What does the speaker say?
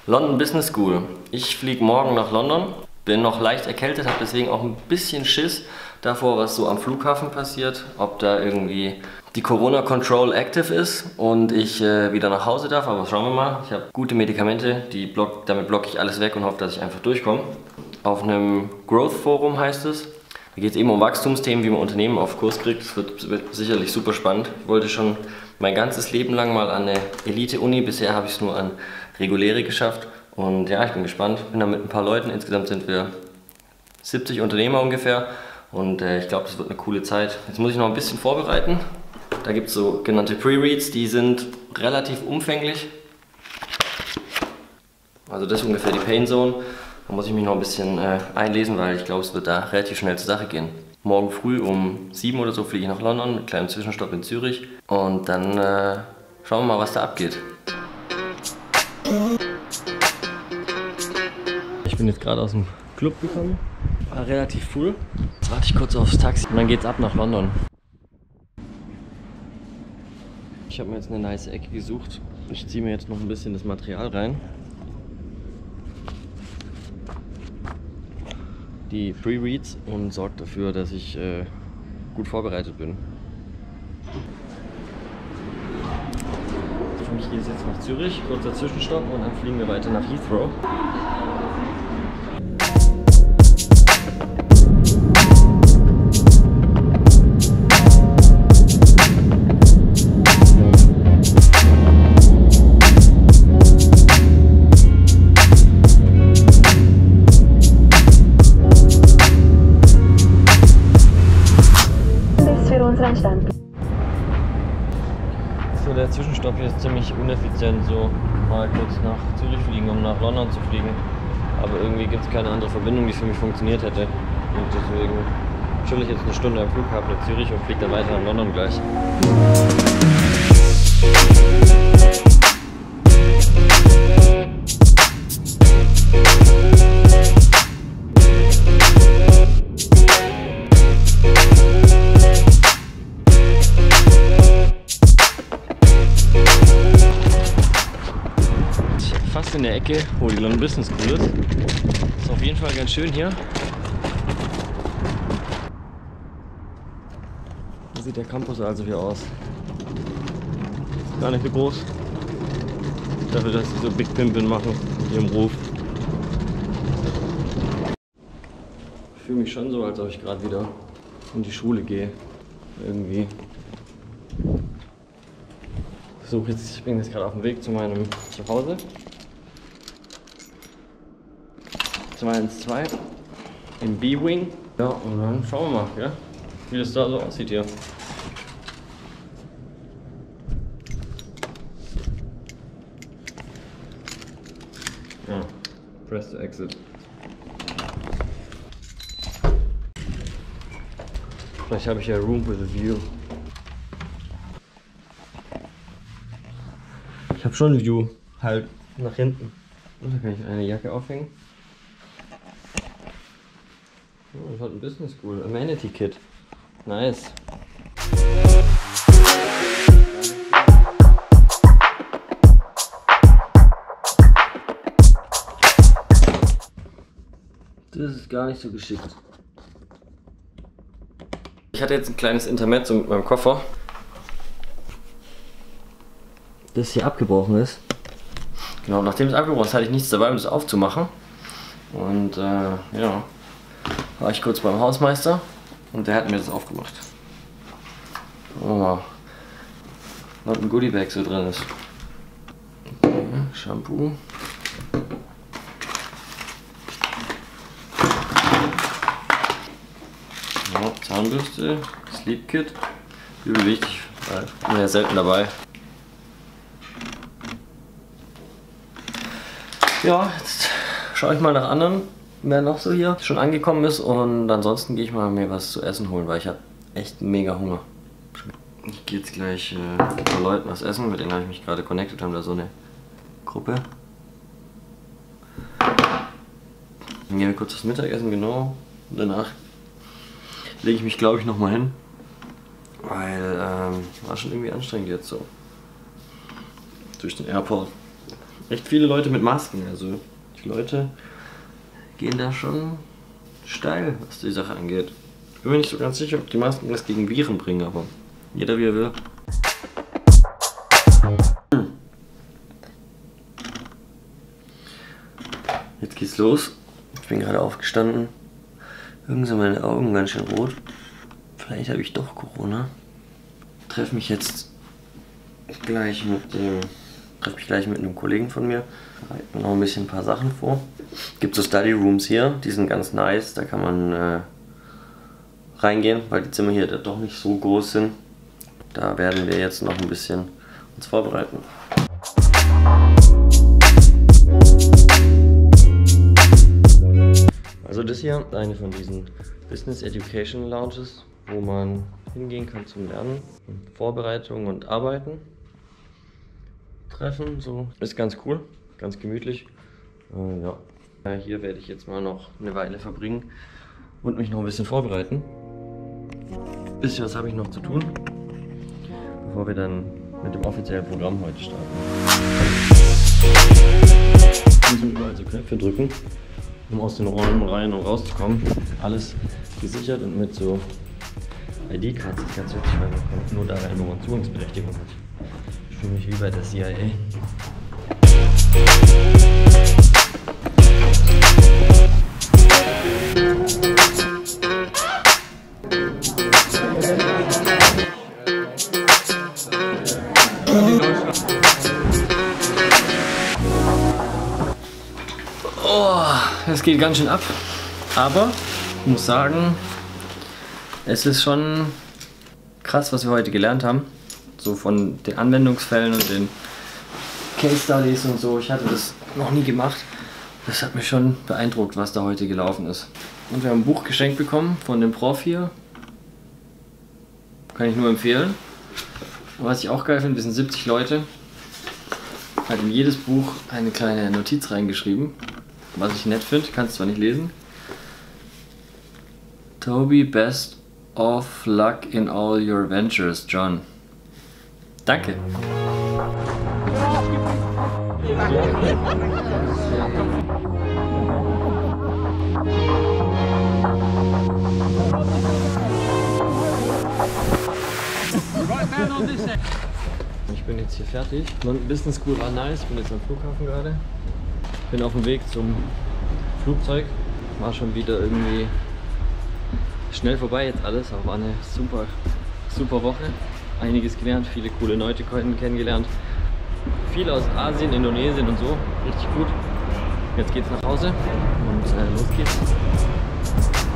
London Business School. Ich fliege morgen nach London, bin noch leicht erkältet, habe deswegen auch ein bisschen Schiss davor, was so am Flughafen passiert, ob da irgendwie die Corona Control active ist und ich wieder nach Hause darf, aber schauen wir mal. Ich habe gute Medikamente, damit blocke ich alles weg und hoffe, dass ich einfach durchkomme. Auf einem Growth Forum heißt es. Da geht es eben um Wachstumsthemen, wie man Unternehmen auf Kurs kriegt. Das wird sicherlich super spannend. Ich wollte schon mein ganzes Leben lang mal an eine Elite-Uni. Bisher habe ich es nur an reguläre geschafft. Und ja, ich bin gespannt. Bin da mit ein paar Leuten. Insgesamt sind wir 70 Unternehmer ungefähr. Und ich glaube, das wird eine coole Zeit. Jetzt muss ich noch ein bisschen vorbereiten. Da gibt es sogenannte Pre-Reads, die sind relativ umfänglich. Also das ist ungefähr die Pain Zone. Da muss ich mich noch ein bisschen einlesen, weil ich glaube, es wird da relativ schnell zur Sache gehen. Morgen früh um 7 oder so fliege ich nach London mit einem kleinen Zwischenstopp in Zürich. Und dann schauen wir mal, was da abgeht. Ich bin jetzt gerade aus dem Club gekommen. War relativ full. Jetzt warte ich kurz aufs Taxi und dann geht's ab nach London. Ich habe mir jetzt eine nice Ecke gesucht. Ich ziehe mir jetzt noch ein bisschen das Material rein. Die Pre-Reads und sorgt dafür, dass ich gut vorbereitet bin. Für mich geht es jetzt nach Zürich, kurzer Zwischenstopp und dann fliegen wir weiter nach Heathrow. So, der Zwischenstopp hier ist ziemlich ineffizient, so mal kurz nach Zürich fliegen, um nach London zu fliegen. Aber irgendwie gibt es keine andere Verbindung, die für mich funktioniert hätte. Und deswegen chill ich jetzt eine Stunde am Flughafen in Zürich und fliege dann weiter nach London gleich. Fast in der Ecke, wo die London Business School ist. Ist auf jeden Fall ganz schön hier. So sieht der Campus also hier aus. Gar nicht so groß. Dafür, dass sie so Big Pimpin machen mit ihrem Ruf. Ich fühle mich schon so, als ob ich gerade wieder in die Schule gehe. Irgendwie. Ich bin jetzt gerade auf dem Weg zu meinem Zuhause. 212 im B-Wing. Ja, und dann schauen wir mal, ja, wie das da so aussieht hier. Ja, press to exit. Vielleicht habe ich ja Room with a View. Ich habe schon ein View, halt nach hinten. Und da kann ich eine Jacke aufhängen. Oh, das hat ein Business School, Amenity Kit. Nice. Das ist gar nicht so geschickt. Ich hatte jetzt ein kleines Intermezzo mit meinem Koffer, das hier abgebrochen ist. Genau, nachdem es abgebrochen ist, hatte ich nichts dabei, um das aufzumachen. Und ja, war ich kurz beim Hausmeister und der hat mir das aufgemacht. Schauen wir mal, was ein Goodiebag so drin ist. Okay, Shampoo. Ja, Zahnbürste, Sleep Kit. Übel wichtig, weil ich bin ja selten dabei. Ja, jetzt schaue ich mal nach anderen, wer noch so hier schon angekommen ist, und ansonsten gehe ich mal mir was zu essen holen, weil ich habe echt mega Hunger. Ich gehe jetzt gleich mit ein paar Leuten was essen, mit denen habe ich mich gerade connected, haben da so eine Gruppe. Dann gehen wir kurz das Mittagessen, genau. Und danach lege ich mich, glaube ich, nochmal hin, weil war schon irgendwie anstrengend jetzt so. Durch den Airport. Echt viele Leute mit Masken. Also die Leute gehen da schon steil, was die Sache angeht. Ich bin mir nicht so ganz sicher, ob die Masken was gegen Viren bringen, aber jeder wie er will. Jetzt geht's los. Ich bin gerade aufgestanden. Irgendwie sind meine Augen ganz schön rot. Vielleicht habe ich doch Corona. Treffe mich gleich mit einem Kollegen von mir. Bereite noch ein paar Sachen vor. Gibt so Study Rooms hier, die sind ganz nice. Da kann man reingehen, weil die Zimmer hier doch nicht so groß sind. Da werden wir jetzt noch ein bisschen uns vorbereiten. Also das hier ist eine von diesen Business Education Lounges, wo man hingehen kann zum Lernen, Vorbereitung und Arbeiten. Treffen, so. Ist ganz cool, ganz gemütlich. Ja. Hier werde ich jetzt mal noch eine Weile verbringen und mich noch ein bisschen vorbereiten. Ein bisschen was habe ich noch zu tun, bevor wir dann mit dem offiziellen Programm heute starten. Wir müssen überall so Knöpfe drücken, um aus den Räumen rein und rauszukommen. Alles gesichert und mit so ID-Cards. Das ist ganz wichtig, weil man kommt nur da rein, wo man Zugangsberechtigung hat. Ich fühle mich wie bei der CIA. Oh, es geht ganz schön ab. Aber ich muss sagen, es ist schon krass, was wir heute gelernt haben. So von den Anwendungsfällen und den Case Studies und so. Ich hatte das noch nie gemacht. Das hat mich schon beeindruckt, was da heute gelaufen ist. Und wir haben ein Buch geschenkt bekommen von dem Prof hier. Kann ich nur empfehlen. Und was ich auch geil finde, wir sind 70 Leute. Hat in jedes Buch eine kleine Notiz reingeschrieben. Was ich nett finde, kannst du zwar nicht lesen. Toby, best of luck in all your ventures, John. Danke. Ich bin jetzt hier fertig. London Business School war nice. Ich bin jetzt am Flughafen gerade. Bin auf dem Weg zum Flugzeug. War schon wieder irgendwie schnell vorbei jetzt alles, aber war eine super Woche. Einiges gelernt, viele coole Leute kennengelernt. Viel aus Asien, Indonesien und so. Richtig gut. Jetzt geht's nach Hause und los geht's.